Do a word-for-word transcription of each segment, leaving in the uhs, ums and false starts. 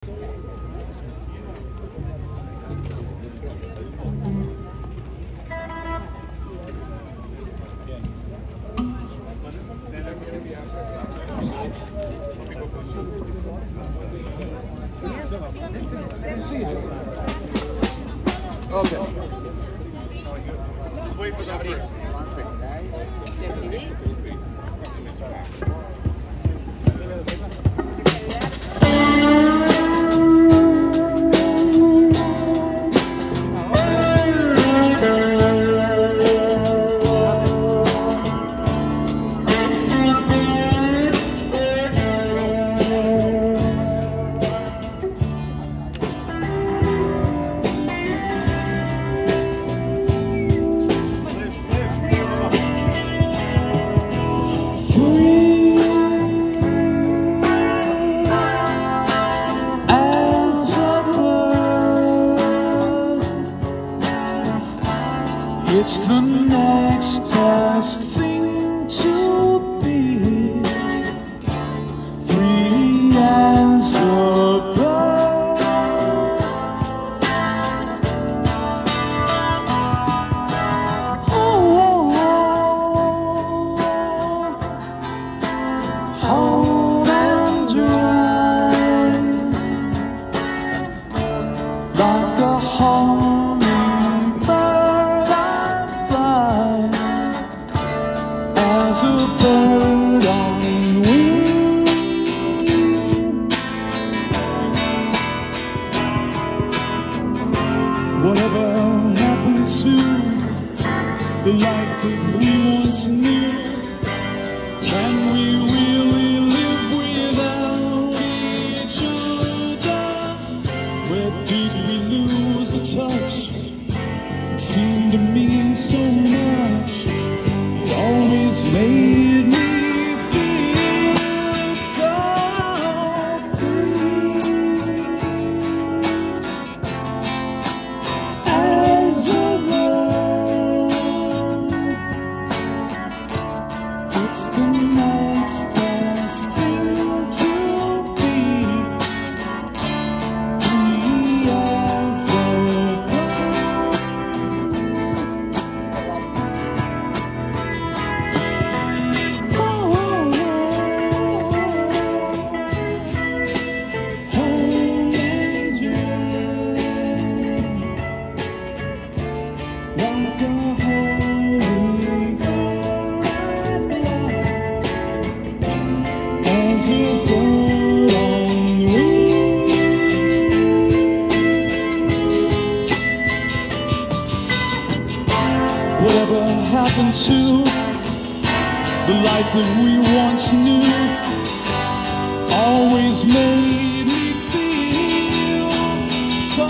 Okay. Just wait for that first. It's the next best thing to be free as a bird. Oh, home and dry, like a home. As a bird on wing, whatever happened to the life that we once knew? Can we really live without each other? Where did we lose the touch? It seemed to mean so much. Always made me feel so free. As a bird, it's the next best thing to be free as a whatever happened to the life that we once knew? Always made me feel so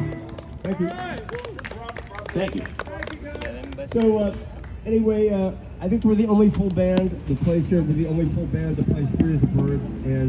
Thank you. So, uh, anyway, uh, I think we're the only full band that plays here. We're the only full band that plays Free as a Bird, and